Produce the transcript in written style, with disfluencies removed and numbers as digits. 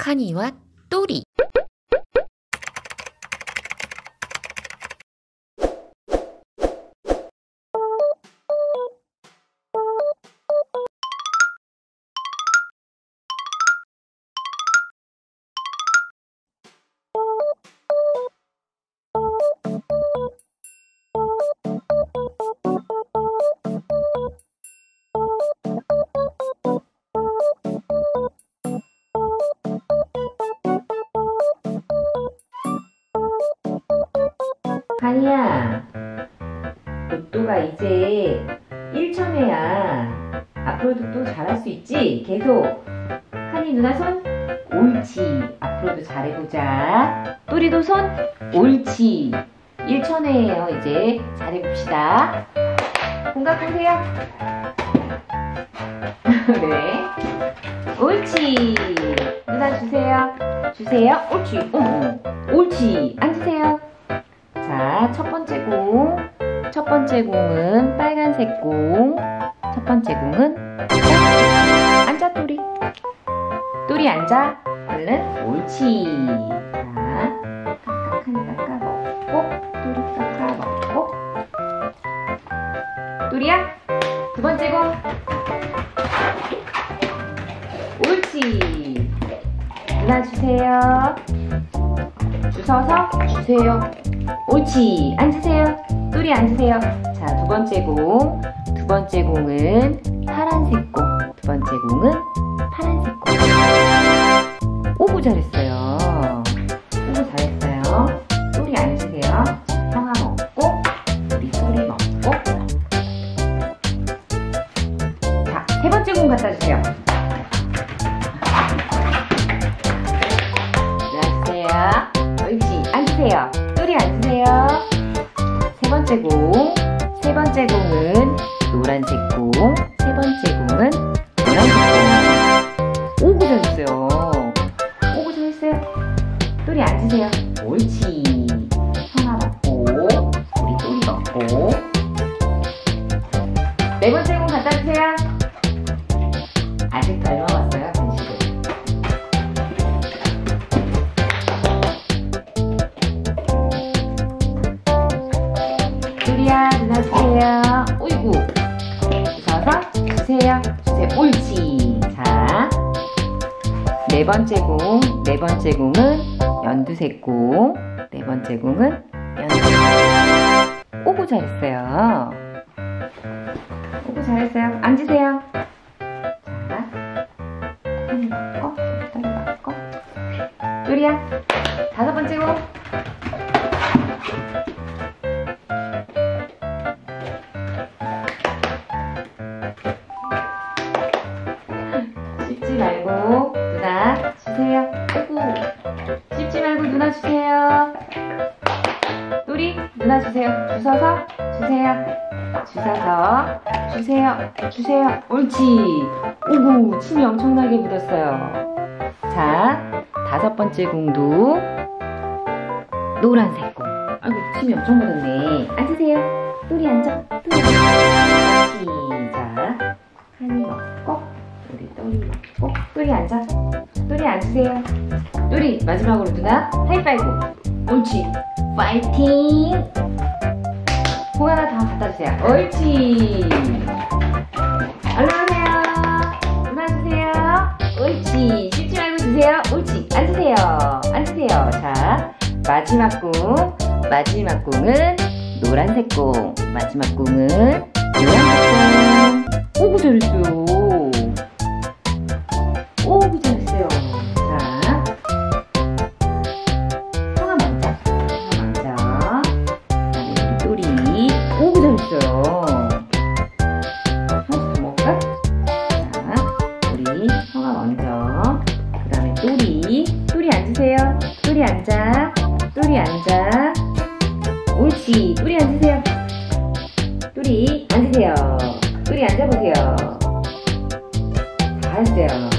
카니와 또리. 카니야, 로또가 이제 1천회야. 앞으로도 또 잘할 수 있지? 계속. 카니 누나 손, 옳지. 앞으로도 잘해보자. 또리도 손, 옳지. 1천회예요. 이제 잘해봅시다. 공각 보세요. 네. 옳지. 누나 주세요. 주세요. 옳지. 옳지. 앉으세요. 자, 첫 번째 공. 첫 번째 공은 빨간색 공. 첫 번째 공은 앉아, 또리. 또리 앉아. 얼른. 옳지. 자, 깎아카니 깎아먹고, 또리 깎아먹고. 또리야, 두 번째 공. 옳지. 누나 주세요. 주워서 주세요. 옳지. 앉으세요. 또리 앉으세요. 자, 두 번째 공. 두 번째 공은 파란색 공. 두 번째 공은 파란색 공. 오구 잘했어요. 오구 잘했어요. 또리 앉으세요. 형아 먹고, 우리 또리 먹고. 자, 세 번째 공 갖다 주세요. 앉으세요. 옳지. 앉으세요. 또리 앉으세요. 세 번째 공. 세 번째 공은 노란색 공. 세 번째 공은 노란색 공. 오구 잘했어요. 오구 잘했어요. 또리 앉으세요. 옳지. 형아 먹고, 우리 또리 먹고. 네 번째 공 갖다 주세요. 아직 덜 먹었어요, 간식을. 또리야, 누나 주세요. 어이구. 주워서 주세요. 주세요. 옳지. 자, 네 번째 공. 네 번째 공은 연두색 공. 네 번째 공은 연두색 공. 오구 잘했어요. 오구 잘했어요. 앉으세요. 자, 한 먹고, 또리 먹고. 또리야, 다섯 번째 공. 씹지 말고 누나 주세요. 아이고, 씹지 말고 누나 주세요. 또리, 누나 주세요. 주워서 주세요. 주워서 주세요. 주세요. 옳지. 오구, 침이 엄청나게 묻었어요. 자, 다섯 번째 공도 노란색 공. 아이고, 침이 엄청 묻었네. 앉으세요. 또리 앉아. 또리. 시작. 한이 먹고, 우리 또리 먹고. 또리 앉아. 또리 앉으세요. 또리, 마지막으로 누나 하이파이브. 옳지. 파이팅. 공 하나 더 갖다 주세요. 옳지. 얼른 오세요. 누나 주세요. 옳지. 씹지 말고 주세요. 옳지. 앉으세요. 앉으세요. 자, 마지막 공. 마지막 공은 노란색 공. 마지막 공은 노란색 공. 오구 잘했어요. 오구 잘했어요. 자, 형아 먼저. 형아 먼저. 우리 또리. 오구 잘했어요. 하나씩 더 먹을까? 자, 우리 형아 먼저. 그 다음에 또리. 또리 앉으세요. 또리 앉아. 또리 앉아. 옳지. 또리 앉으세요. 또리 앉으세요. 또리 앉아보세요. 잘했어요.